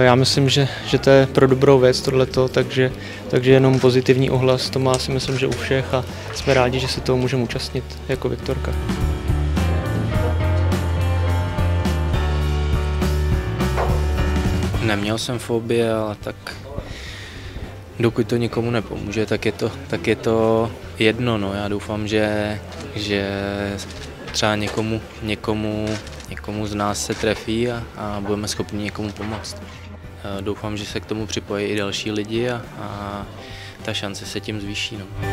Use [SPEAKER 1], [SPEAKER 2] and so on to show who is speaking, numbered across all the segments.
[SPEAKER 1] Já myslím, že to je pro dobrou věc tohleto, takže jenom pozitivní ohlas to má, si myslím, že u všech a jsme rádi, že se toho můžeme účastnit jako Viktorka.
[SPEAKER 2] Neměl jsem fobii, ale tak dokud to nikomu nepomůže, tak je to jedno. No. Já doufám, že třeba někomu z nás se trefí a budeme schopni někomu pomoct. Doufám, že se k tomu připojí i další lidi a ta šance se tím zvýší. No.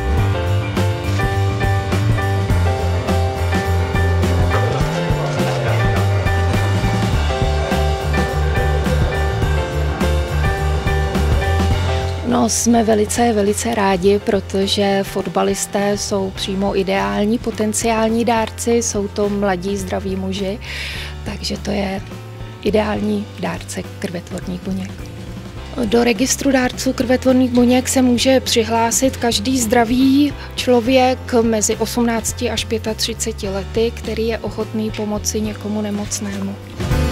[SPEAKER 3] No, jsme velice rádi, protože fotbalisté jsou přímo ideální potenciální dárci, jsou to mladí zdraví muži, takže to je ideální dárce krvetvorných buněk. Do registru dárců krvetvorných buněk se může přihlásit každý zdravý člověk mezi 18 až 35 lety, který je ochotný pomoci někomu nemocnému.